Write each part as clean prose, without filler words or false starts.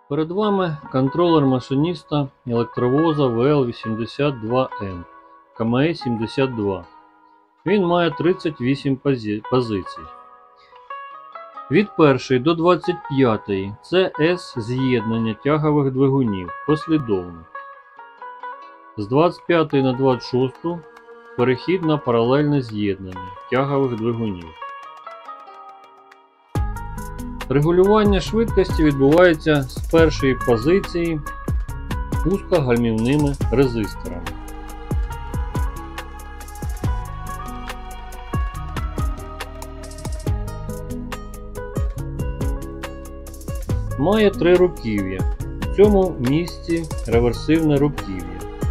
Перед вами контролер машиніста електровоза ВЛ-82М КМЕ-72. Він має 38 позицій. Від 1 до 25 це С-з'єднання тягових двигунів послідовно. З 25 на 26 перехід на паралельне з'єднання тягових двигунів. Регулювання швидкості відбувається з першої позиції пускогальмівними резисторами. Має 3 руків'я. В цьому місці реверсивне руків'я.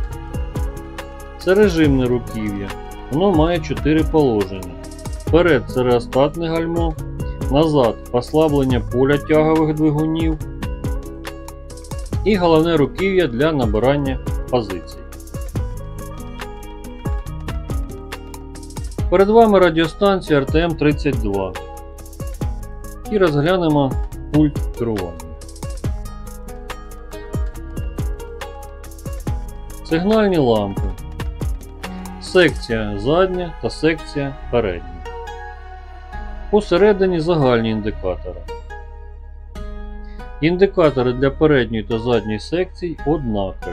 Це режимне руків'я. Воно має 4 положення. Вперед це реостатне гальмо. Назад послаблення поля тягових двигунів і головне руків'я для набирання позицій. Перед вами радіостанція RTM32 і розглянемо пульт керування. Сигнальні лампи, секція задня та секція передня. Посередині загальні індикатори. Індикатори для передньої та задньої секцій однакові.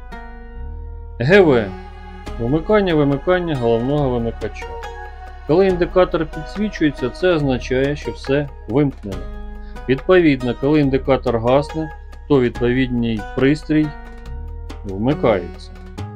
ГВ – вимикання головного вимикача. Коли індикатор підсвічується, це означає, що все вимкнено. Відповідно, коли індикатор гасне, то відповідний пристрій вмикається.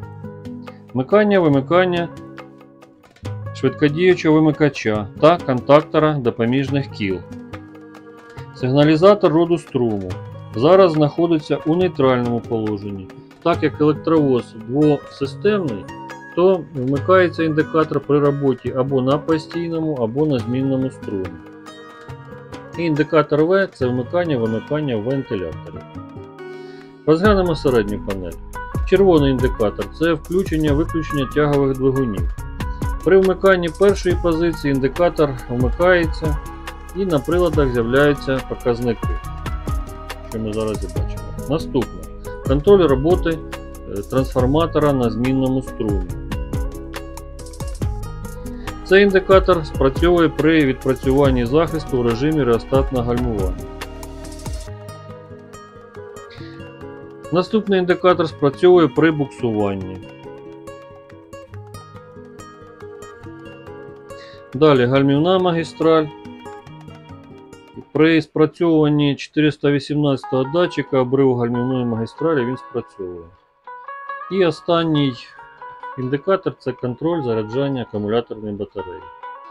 Вмикання швидкодіючого вимикача та контактора допоміжних кіл. Сигналізатор роду струму зараз знаходиться у нейтральному положенні. Так як електровоз двосистемний, то вмикається індикатор при роботі або на постійному, або на змінному струмі. І індикатор В – це вмикання в вентиляторі. Розглянемо середню панель. Червоний індикатор – це включення-виключення тягових двигунів. При вмиканні першої позиції індикатор вмикається і на приладах з'являються показники, що ми зараз і бачимо. Наступне. Контроль роботи трансформатора на змінному струмі. Цей індикатор спрацьовує при відпрацюванні захисту в режимі реостатного гальмування. Наступний індикатор спрацьовує при буксуванні. Далі гальмівна магістраль. При спрацьовуванні 418-го датчика обриву гальмівної магістралі він спрацьовує. І останній індикатор – це контроль заряджання акумуляторної батареї.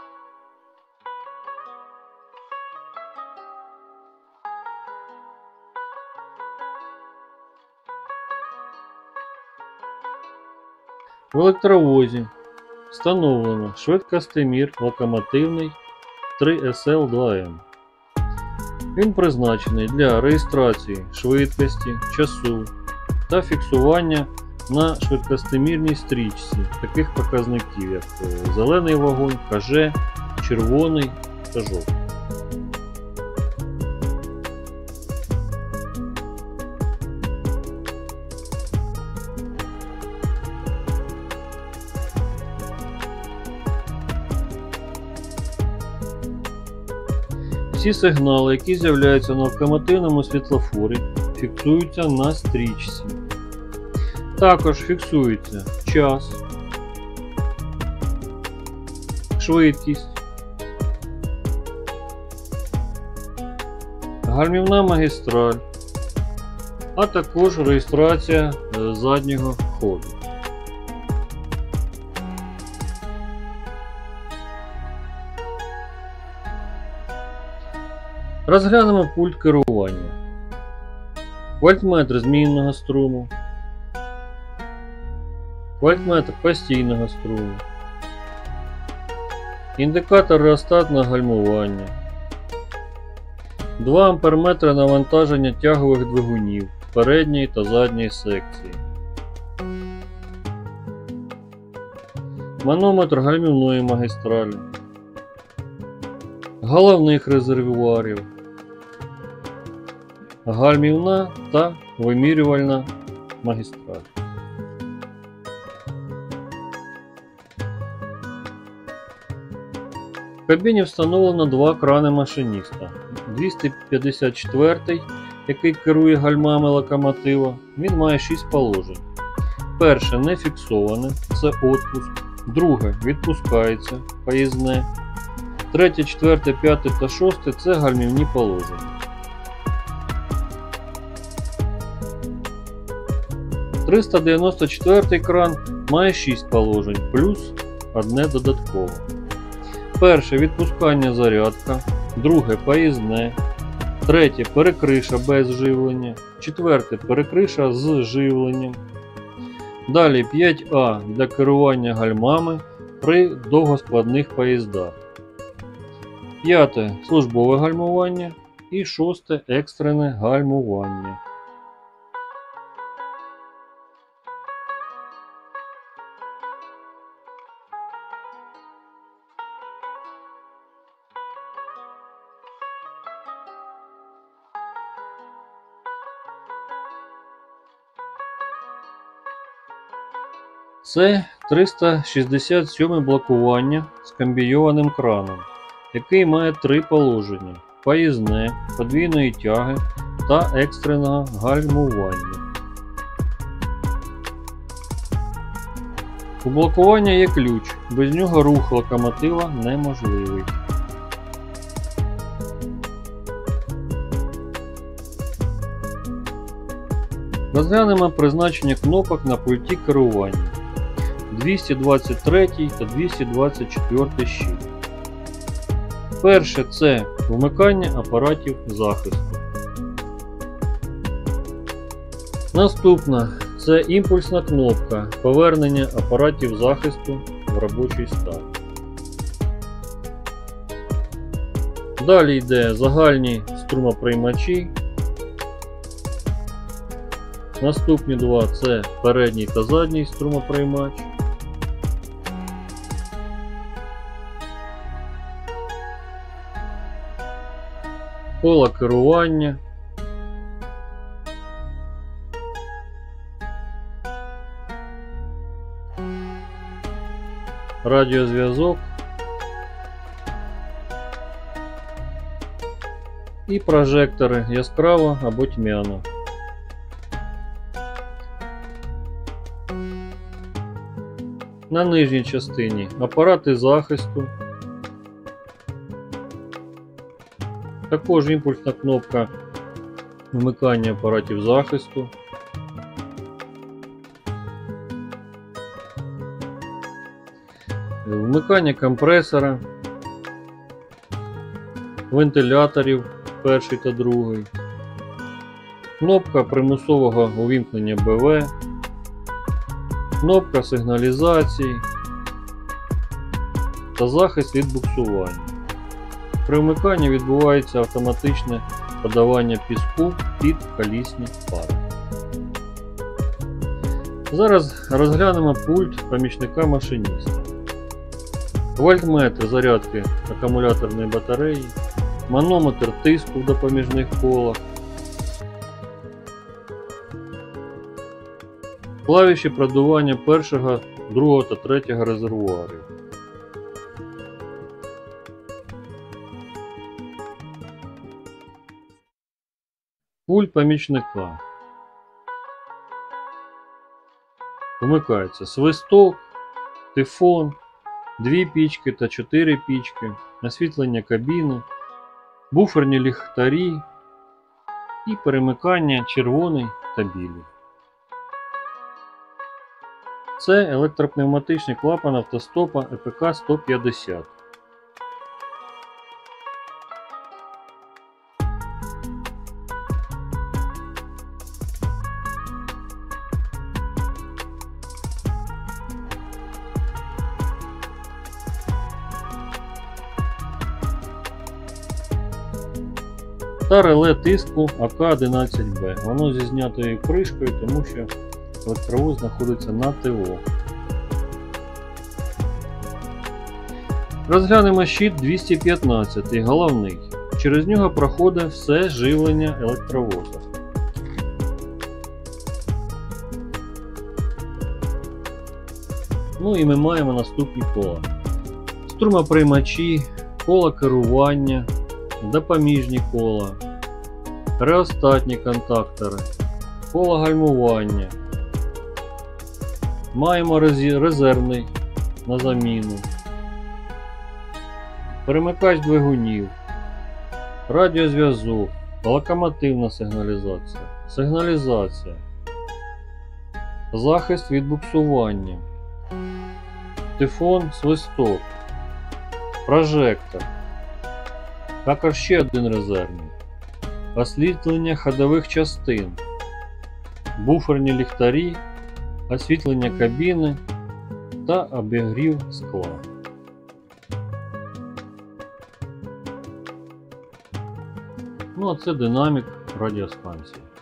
В електровозі встановлено швидкостимір локомотивний 3SL2M. Він призначений для реєстрації швидкості, часу та фіксування на швидкостимірній стрічці таких показників, як зелений вогонь, КЖ, червоний та жовтий. Всі сигнали, які з'являються на локомотивному світлофорі, фіксуються на стрічці. Також фіксується час, швидкість, гальмівна магістраль, а також реєстрація заднього ходу. Розглянемо пульт керування. Вольтметр змінного струму, вольтметр постійного струму, індикатор реостатного гальмування, 2 амперметри навантаження тягових двигунів передньої та задньої секції, манометр гальмівної магістралі, головних резервуарів, гальмівна та вимірювальна магістраль. В кабіні встановлено два крани машиніста. 254, який керує гальмами локомотива, він має 6 положень. Перше не фіксоване, це отпуск. Друге відпускається, поїзне. Третє, четверте, п'яте та шосте – це гальмівні положення. – 394 кран має 6 положень, плюс одне додаткове. Перше – відпускання зарядка, друге – поїзне, третє – перекриша без живлення, четверте – перекриша з живленням. Далі 5А для керування гальмами при довгоскладних поїздах. П'яте – службове гальмування і шосте – екстрене гальмування. Це 367 блокування з комбійованим краном, який має 3 положення – поїзне, подвійної тяги та екстреного гальмування. У блокування є ключ, без нього рух локомотива неможливий. Розглянемо призначення кнопок на пульті керування. 223 та 224 щит. Перше – це вмикання апаратів захисту. Наступна – це імпульсна кнопка повернення апаратів захисту в робочий стан. Далі йде загальні струмоприймачі. Наступні два – це передній та задній струмоприймач. Поле керування. Радіозв'язок. І прожектори яскраво або тьмяно. На нижній частині апарати захисту. Також імпульсна кнопка вмикання апаратів захисту. Вмикання компресора, вентиляторів перший та другий. Кнопка примусового увімкнення БВ. Кнопка сигналізації та захист від буксування. При вмиканні відбувається автоматичне подавання піску під колісні пари. Зараз розглянемо пульт помічника машиніста. Вольтметр зарядки акумуляторної батареї, манометр тиску в допоміжних колах, клавіші продування першого, другого та третього резервуарів. Пульт помічника. Вмикається свисток, тифон, 2 пічки та 4 пічки, освітлення кабіни, буферні ліхтарі і перемикання червоний та білий. Це електропневматичний клапан автостопа ЕПК 150. Та реле тиску АК-11Б. Воно зі знятою кришкою, тому що електровоз знаходиться на ТО. Розглянемо щит 215, головний. через нього проходить все живлення електровоза. Ну і ми маємо наступні кола: струмоприймачі, кола керування, допоміжні кола, реостатні контактори, кола гальмування. Маємо резервний на заміну, перемикач двигунів, радіозв'язок, локомотивна сигналізація, захист від буксування, тифон, свисток, прожектор, також ще один резервний, освітлення ходових частин, буферні ліхтарі, освітлення кабіни та обігрів скла. Ну а це динамік радіостанції.